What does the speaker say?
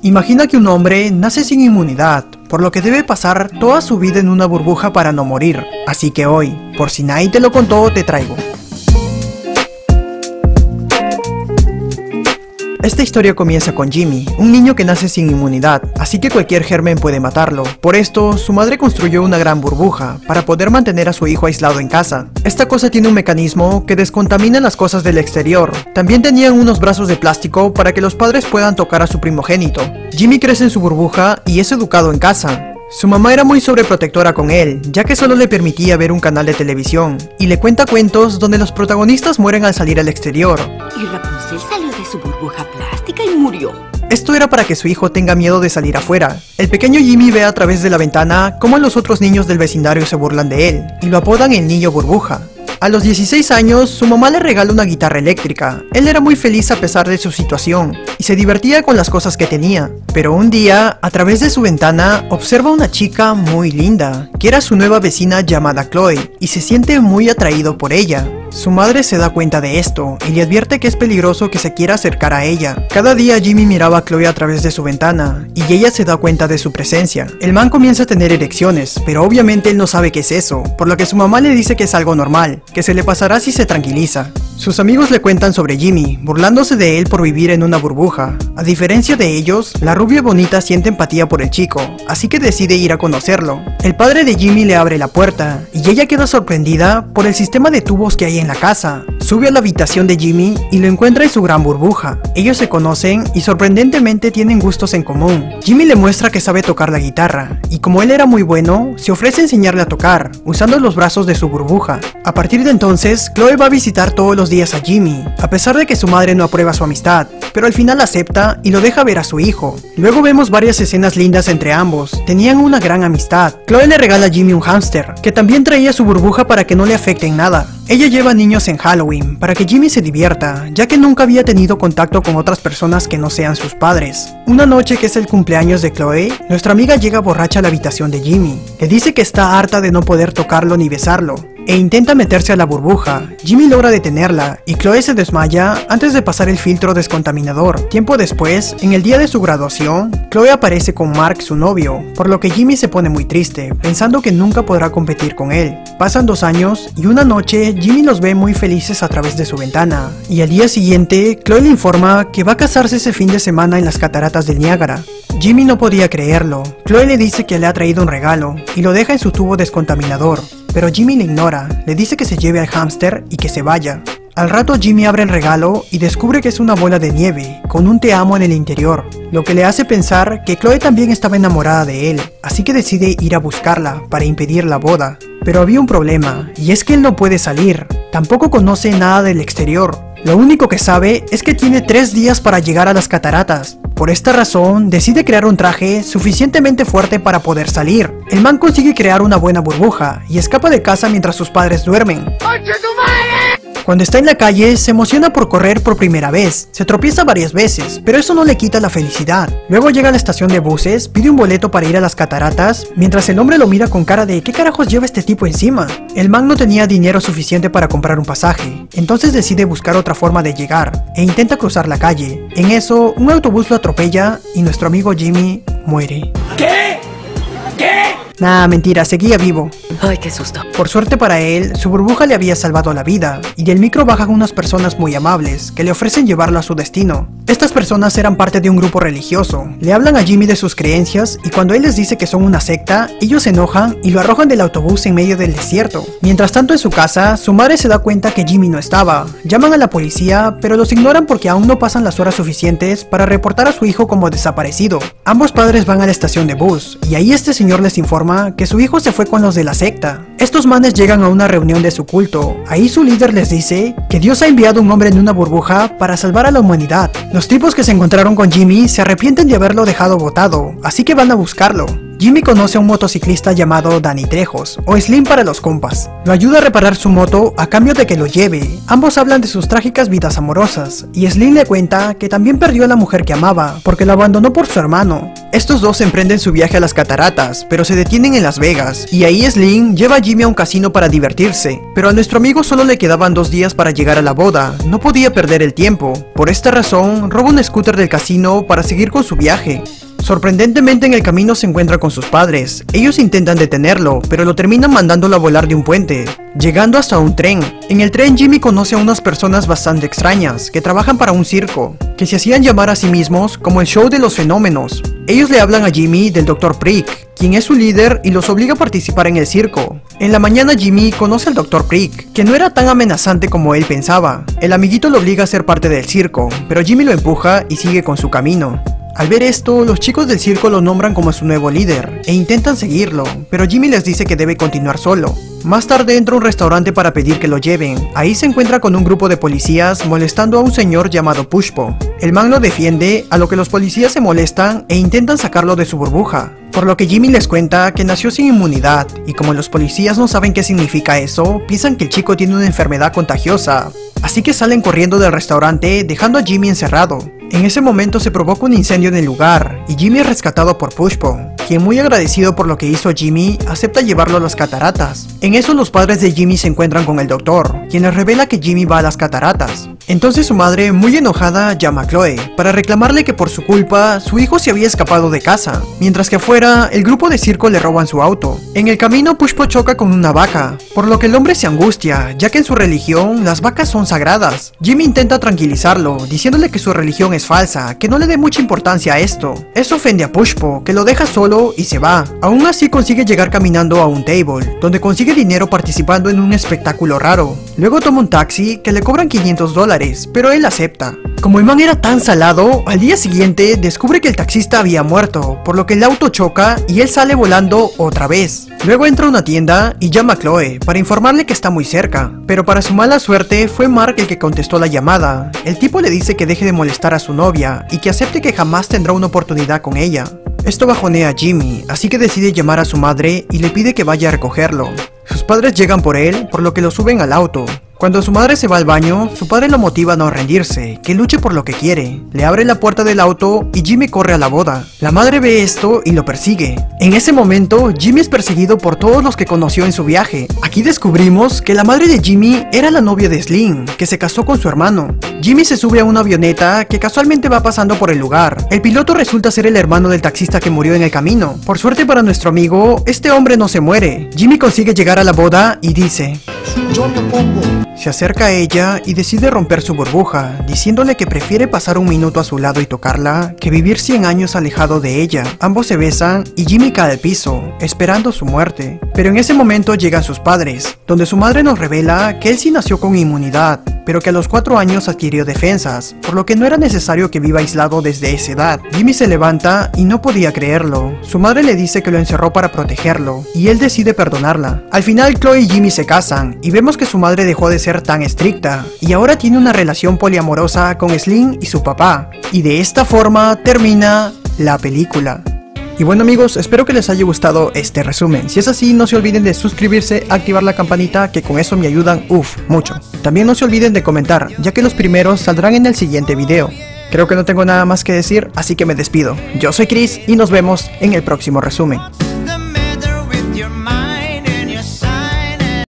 Imagina que un hombre nace sin inmunidad, por lo que debe pasar toda su vida en una burbuja para no morir. Así que hoy, por si nadie te lo contó, te traigo. Esta historia comienza con Jimmy, un niño que nace sin inmunidad, así que cualquier germen puede matarlo. Por esto, su madre construyó una gran burbuja, para poder mantener a su hijo aislado en casa. Esta cosa tiene un mecanismo que descontamina las cosas del exterior. También tenían unos brazos de plástico para que los padres puedan tocar a su primogénito. Jimmy crece en su burbuja y es educado en casa. Su mamá era muy sobreprotectora con él, ya que solo le permitía ver un canal de televisión, y le cuenta cuentos donde los protagonistas mueren al salir al exterior. Y Rapunzel salió de su burbuja plástica y murió. Esto era para que su hijo tenga miedo de salir afuera. El pequeño Jimmy ve a través de la ventana cómo los otros niños del vecindario se burlan de él, y lo apodan el niño burbuja. A los 16 años, su mamá le regala una guitarra eléctrica. Él era muy feliz a pesar de su situación, y se divertía con las cosas que tenía. Pero un día, a través de su ventana, observa a una chica muy linda, que era su nueva vecina llamada Chloe, y se siente muy atraído por ella. Su madre se da cuenta de esto, y le advierte que es peligroso que se quiera acercar a ella. Cada día Jimmy miraba a Chloe a través de su ventana, y ella se da cuenta de su presencia. El man comienza a tener erecciones, pero obviamente él no sabe qué es eso, por lo que su mamá le dice que es algo normal, que se le pasará si se tranquiliza. Sus amigos le cuentan sobre Jimmy, burlándose de él por vivir en una burbuja. A diferencia de ellos, la rubia bonita siente empatía por el chico, así que decide ir a conocerlo. El padre de Jimmy le abre la puerta, y ella queda sorprendida por el sistema de tubos que hay en la casa. Sube a la habitación de Jimmy y lo encuentra en su gran burbuja. Ellos se conocen y sorprendentemente tienen gustos en común. Jimmy le muestra que sabe tocar la guitarra, y como él era muy bueno, se ofrece a enseñarle a tocar, usando los brazos de su burbuja. A partir de entonces, Chloe va a visitar todos los días a Jimmy, a pesar de que su madre no aprueba su amistad, pero al final acepta y lo deja ver a su hijo. Luego vemos varias escenas lindas entre ambos, tenían una gran amistad. Chloe le regala a Jimmy un hámster, que también traía su burbuja para que no le afecte en nada. Ella lleva niños en Halloween, para que Jimmy se divierta, ya que nunca había tenido contacto con otras personas que no sean sus padres. Una noche que es el cumpleaños de Chloe, nuestra amiga llega borracha a la habitación de Jimmy. Le dice que está harta de no poder tocarlo ni besarlo, e intenta meterse a la burbuja. Jimmy logra detenerla, y Chloe se desmaya antes de pasar el filtro descontaminador. Tiempo después, en el día de su graduación, Chloe aparece con Mark, su novio, por lo que Jimmy se pone muy triste, pensando que nunca podrá competir con él. Pasan 2 años, y una noche, Jimmy los ve muy felices a través de su ventana, y al día siguiente, Chloe le informa que va a casarse ese fin de semana en las cataratas del Niágara. Jimmy no podía creerlo. Chloe le dice que le ha traído un regalo, y lo deja en su tubo descontaminador. Pero Jimmy le ignora, le dice que se lleve al hámster y que se vaya. Al rato Jimmy abre el regalo y descubre que es una bola de nieve, con un te amo en el interior, lo que le hace pensar que Chloe también estaba enamorada de él, así que decide ir a buscarla para impedir la boda. Pero había un problema, y es que él no puede salir, tampoco conoce nada del exterior. Lo único que sabe es que tiene 3 días para llegar a las cataratas. Por esta razón, decide crear un traje suficientemente fuerte para poder salir. El man consigue crear una buena burbuja y escapa de casa mientras sus padres duermen. Cuando está en la calle, se emociona por correr por primera vez. Se tropieza varias veces, pero eso no le quita la felicidad. Luego llega a la estación de buses, pide un boleto para ir a las cataratas, mientras el hombre lo mira con cara de ¿qué carajos lleva este tipo encima? El man no tenía dinero suficiente para comprar un pasaje, entonces decide buscar otra forma de llegar, e intenta cruzar la calle. En eso, un autobús lo atropella y nuestro amigo Jimmy muere. ¿Qué? ¿Qué? Nah, mentira, seguía vivo. Ay, qué susto. Por suerte para él, su burbuja le había salvado la vida, y del micro bajan unas personas muy amables, que le ofrecen llevarlo a su destino. Estas personas eran parte de un grupo religioso, le hablan a Jimmy de sus creencias, y cuando él les dice que son una secta, ellos se enojan y lo arrojan del autobús en medio del desierto. Mientras tanto en su casa, su madre se da cuenta que Jimmy no estaba. Llaman a la policía, pero los ignoran porque aún no pasan las horas suficientes para reportar a su hijo como desaparecido. Ambos padres van a la estación de bus, y ahí este señor les informa que su hijo se fue con los de la secta. Estos manes llegan a una reunión de su culto. Ahí su líder les dice que Dios ha enviado un hombre en una burbuja para salvar a la humanidad. Los tipos que se encontraron con Jimmy se arrepienten de haberlo dejado botado, así que van a buscarlo. Jimmy conoce a un motociclista llamado Danny Trejos, o Slim para los compas. Lo ayuda a reparar su moto a cambio de que lo lleve. Ambos hablan de sus trágicas vidas amorosas, y Slim le cuenta que también perdió a la mujer que amaba, porque la abandonó por su hermano. Estos dos emprenden su viaje a las cataratas, pero se detienen en Las Vegas, y ahí Slim lleva a Jimmy a un casino para divertirse. Pero a nuestro amigo solo le quedaban 2 días para llegar a la boda, no podía perder el tiempo. Por esta razón, roba un scooter del casino para seguir con su viaje. Sorprendentemente en el camino se encuentra con sus padres. Ellos intentan detenerlo, pero lo terminan mandándolo a volar de un puente, llegando hasta un tren. En el tren Jimmy conoce a unas personas bastante extrañas, que trabajan para un circo, que se hacían llamar a sí mismos como el show de los fenómenos. Ellos le hablan a Jimmy del Dr. Prick, quien es su líder y los obliga a participar en el circo. En la mañana Jimmy conoce al Dr. Prick, que no era tan amenazante como él pensaba. El amiguito lo obliga a ser parte del circo, pero Jimmy lo empuja y sigue con su camino. Al ver esto, los chicos del circo lo nombran como su nuevo líder, e intentan seguirlo, pero Jimmy les dice que debe continuar solo. Más tarde entra a un restaurante para pedir que lo lleven. Ahí se encuentra con un grupo de policías molestando a un señor llamado Pushpo. El man lo defiende, a lo que los policías se molestan e intentan sacarlo de su burbuja. Por lo que Jimmy les cuenta que nació sin inmunidad, y como los policías no saben qué significa eso, piensan que el chico tiene una enfermedad contagiosa. Así que salen corriendo del restaurante, dejando a Jimmy encerrado. En ese momento se provoca un incendio en el lugar, y Jimmy es rescatado por Pushpo, quien muy agradecido por lo que hizo Jimmy, acepta llevarlo a las cataratas. En eso los padres de Jimmy se encuentran con el doctor, quien les revela que Jimmy va a las cataratas. Entonces su madre, muy enojada, llama a Chloe, para reclamarle que por su culpa, su hijo se había escapado de casa, mientras que afuera, el grupo de circo le roban su auto. En el camino Pushpo choca con una vaca, por lo que el hombre se angustia, ya que en su religión, las vacas son sagradas. Jimmy intenta tranquilizarlo, diciéndole que su religión es falsa, que no le dé mucha importancia a esto. Eso ofende a Pushpo, que lo deja solo y se va. Aún así consigue llegar caminando a un table, donde consigue dinero participando en un espectáculo raro. Luego toma un taxi que le cobran $500, pero él acepta. Como el man era tan salado, al día siguiente descubre que el taxista había muerto, por lo que el auto choca y él sale volando otra vez. Luego entra a una tienda y llama a Chloe para informarle que está muy cerca, pero para su mala suerte fue Mark el que contestó la llamada. El tipo le dice que deje de molestar a su novia y que acepte que jamás tendrá una oportunidad con ella. Esto bajonea a Jimmy, así que decide llamar a su madre y le pide que vaya a recogerlo. Sus padres llegan por él, por lo que lo suben al auto. Cuando su madre se va al baño, su padre lo motiva a no rendirse, que luche por lo que quiere. Le abre la puerta del auto y Jimmy corre a la boda. La madre ve esto y lo persigue. En ese momento, Jimmy es perseguido por todos los que conoció en su viaje. Aquí descubrimos que la madre de Jimmy era la novia de Slim, que se casó con su hermano. Jimmy se sube a una avioneta que casualmente va pasando por el lugar. El piloto resulta ser el hermano del taxista que murió en el camino. Por suerte para nuestro amigo, este hombre no se muere. Jimmy consigue llegar a la boda y dice: "Yo me opongo". Se acerca a ella y decide romper su burbuja, diciéndole que prefiere pasar un minuto a su lado y tocarla que vivir 100 años alejado de ella. Ambos se besan y Jimmy cae al piso, esperando su muerte. Pero en ese momento llegan sus padres, donde su madre nos revela que él sí nació con inmunidad, pero que a los 4 años adquirió defensas, por lo que no era necesario que viva aislado desde esa edad. Jimmy se levanta y no podía creerlo. Su madre le dice que lo encerró para protegerlo, y él decide perdonarla. Al final Chloe y Jimmy se casan, y vemos que su madre dejó de ser tan estricta, y ahora tiene una relación poliamorosa con Slim y su papá. Y de esta forma termina la película. Y bueno amigos, espero que les haya gustado este resumen. Si es así, no se olviden de suscribirse, activar la campanita, que con eso me ayudan mucho. También no se olviden de comentar, ya que los primeros saldrán en el siguiente video. Creo que no tengo nada más que decir, así que me despido. Yo soy Chris y nos vemos en el próximo resumen.